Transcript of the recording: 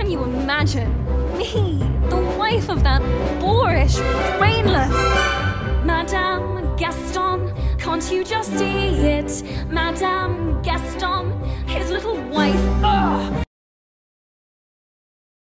Can you imagine? Me, the wife of that boorish, brainless Madame Gaston, can't you just see it? Madame Gaston, his little wife